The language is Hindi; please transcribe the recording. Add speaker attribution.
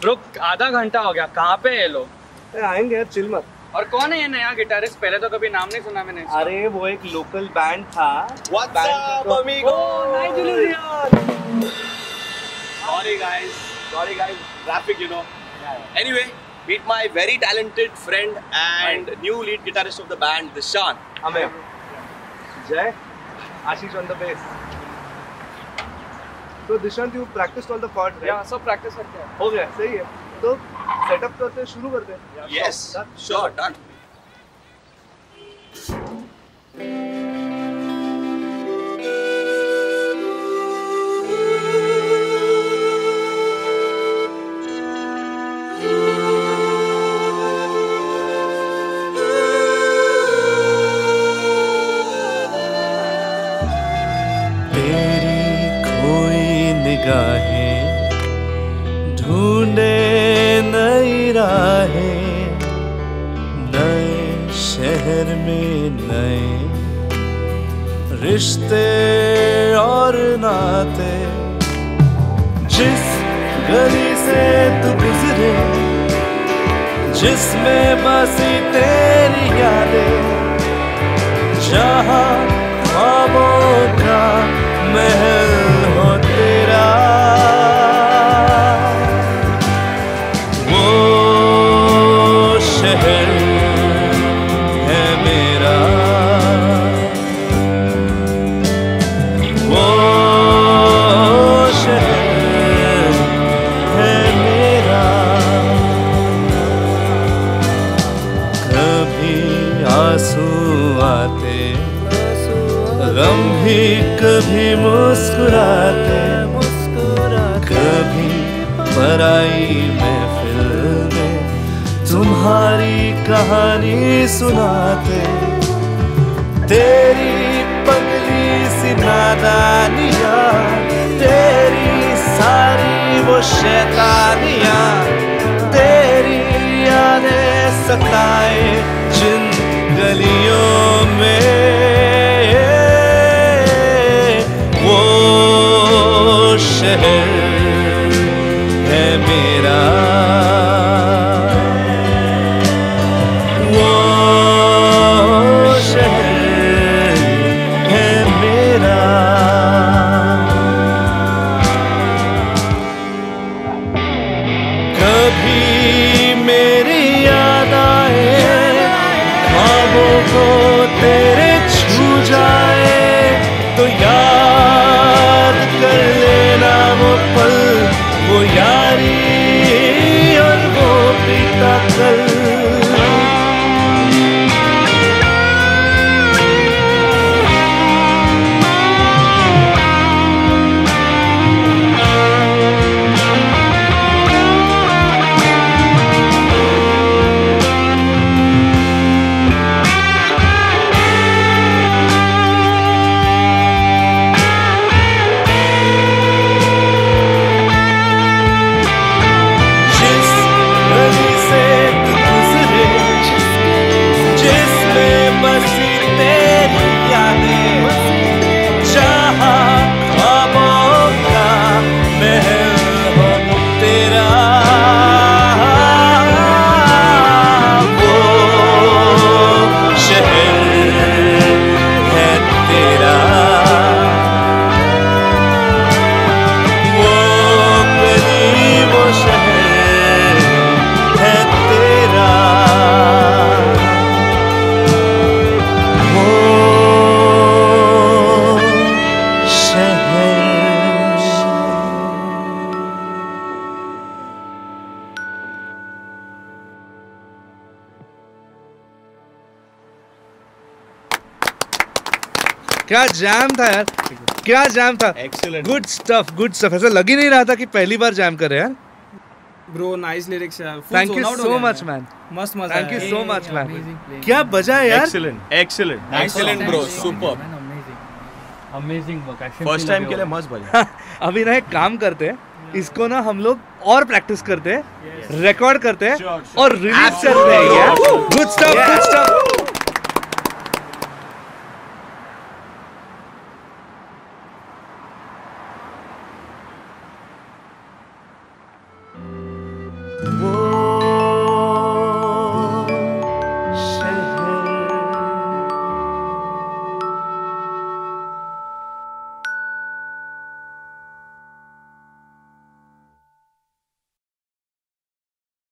Speaker 1: ब्रो आधा घंटा हो गया, कहाँ पे है लोग?
Speaker 2: आएंगे यार, चिल मत।
Speaker 1: और कौन है ये नया गिटारिस्ट? पहले तो कभी नाम नहीं सुना मैंने।
Speaker 2: अरे वो एक लोकल बैंड था।
Speaker 3: What's up, amigo? Sorry guys, traffic, you know. Anyway, meet my very talented friend and new lead guitarist of the band, Dishan.
Speaker 2: Amir. Jay. Ashish on the bass. So Dishant, you practiced all the chords, right?
Speaker 1: Yeah, सब practice करते हैं।
Speaker 2: हो गया, सही है। तो सेटअप करते हैं, शुरू करते हैं।
Speaker 3: Yes, sure, done.
Speaker 4: निगाहें ढूंढे नई राहें, नए शहर में नए रिश्ते और नाते। जिस गली से तू गुजरे, जिसमें बसी तेरी यादें, जहाँ ख्वाबों का महल हो तेरा, वो शहर है मेरा, वो शहर है मेरा। कभी आंसू आते, गम भी कभी मुस्कुराते, कभी पराई महफिल में तुम्हारी कहानी सुनाते। तेरी पगली सी नादानियाँ, तेरी सारी वो शैतानियाँ, तेरी यादें सताए जिन गलियों में, वो शहर है मेरा, वो शहर है मेरा। कभी मेरी याद आए, ख्वाबों को तेरे छू जाए, तो याद कर लेना वो पल, वो यारी और वो बीता कल। क्या जैम था यार, क्या जैम था।
Speaker 3: Excellent.
Speaker 4: Good stuff, good stuff. ऐसा लग ही नहीं रहा था कि पहली बार जैम कर रहे हैं यार।
Speaker 1: ब्रो नाइस लिरिक्स यार।
Speaker 4: Thank you so much man,
Speaker 1: मस्त मजा।
Speaker 4: Thank you so much man. क्या बजा है यार।
Speaker 3: Excellent bro, superb.
Speaker 1: Amazing work.
Speaker 3: First time के लिए मस्त बजा।
Speaker 4: अभी ना एक काम करते हैं, इसको ना हम लोग और प्रैक्टिस करते हैं, रिकॉर्ड करते हैं और रिलीज करते हैं यार। Good stuff, good stuff.